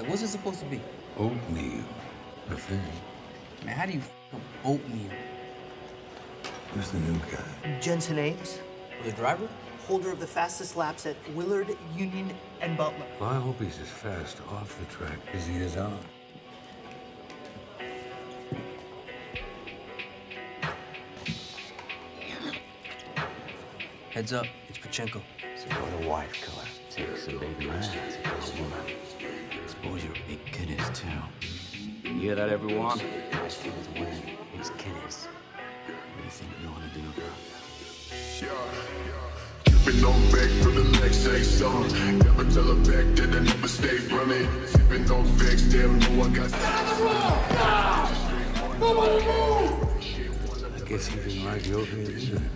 Like, what's it supposed to be? Oatmeal. I think. Man, how do you up oatmeal? Who's the new guy? Jensen Ames, The driver? holder of the fastest laps at Willard, Union, and Butler. Well, I hope he's as fast off the track as he is on. Heads up, it's Pachenko. So what a wife killer. Takes a big man to kill a woman. Suppose you're a big kiddies, too. You hear that, everyone? This kid's winning. It's kiddies. What do you think we want to do about that? Keeping on back for the next say something. Never tell her back that I never stay running. Sipping on facts, damn, know I got I guess he didn't like the oatmeal either.